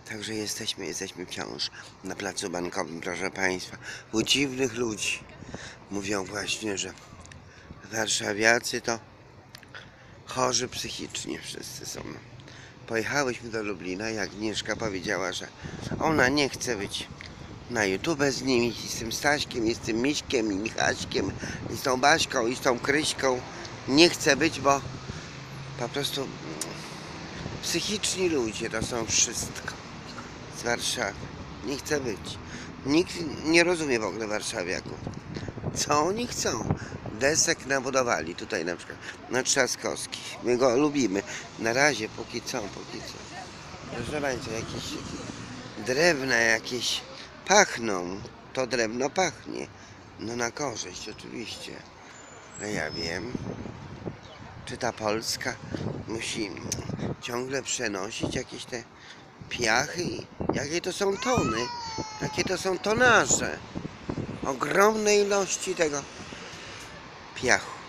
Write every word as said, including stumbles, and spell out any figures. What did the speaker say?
Także jesteśmy, jesteśmy wciąż na placu Bankowym, proszę Państwa. U dziwnych ludzi mówią właśnie, że warszawiacy to chorzy psychicznie wszyscy są. Pojechałyśmy do Lublina i Agnieszka powiedziała, że ona nie chce być na YouTube z nimi, i z tym Staśkiem, i z tym Miśkiem, i Michaśkiem, i z tą Baśką, i z tą Kryśką. Nie chce być, bo po prostu psychiczni ludzie to są wszystko z Warszawy. Nie chce być. Nikt nie rozumie w ogóle warszawiaków. Co oni chcą? Desek nabudowali tutaj na przykład na Trzaskowski. My go lubimy. Na razie, póki co, póki co. Proszę Państwa, jakieś drewna jakieś pachną. To drewno pachnie. No na korzyść oczywiście. No ja wiem. Czy ta Polska musi ciągle przenosić jakieś te piachy? Jakie to są tony? Jakie to są tonaże? Ogromne ilości tego piachu.